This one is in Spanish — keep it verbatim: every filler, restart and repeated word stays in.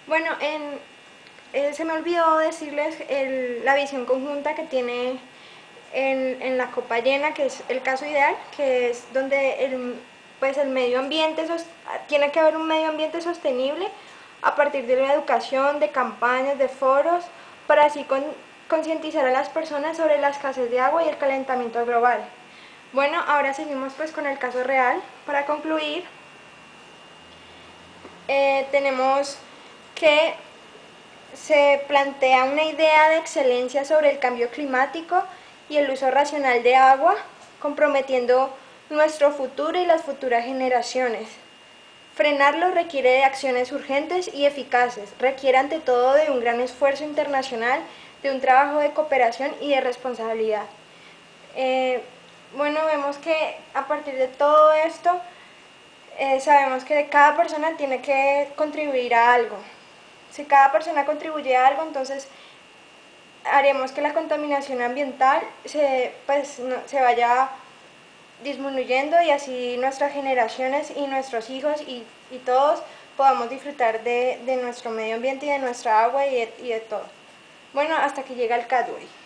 Bueno, en, eh, se me olvidó decirles el- la visión conjunta que tiene en, en la copa llena, que es el caso ideal, que es donde el, pues el medio ambiente, sos- tiene que haber un medio ambiente sostenible a partir de la educación, de campañas, de foros, para así con- concientizar a las personas sobre la escasez de agua y el calentamiento global. Bueno, ahora seguimos pues con el caso real. Para concluir, eh, tenemos que se plantea una idea de excelencia sobre el cambio climático y el uso racional de agua, comprometiendo nuestro futuro y las futuras generaciones. Frenarlo requiere de acciones urgentes y eficaces, requiere ante todo de un gran esfuerzo internacional, de un trabajo de cooperación y de responsabilidad. Eh, bueno, vemos que a partir de todo esto, eh, sabemos que cada persona tiene que contribuir a algo. Si cada persona contribuye a algo, entonces haremos que la contaminación ambiental se, pues, no, se vaya disminuyendo y así nuestras generaciones y nuestros hijos y, y todos podamos disfrutar de, de nuestro medio ambiente y de nuestra agua y de, y de todo. Bueno, hasta que llega el Cadbury.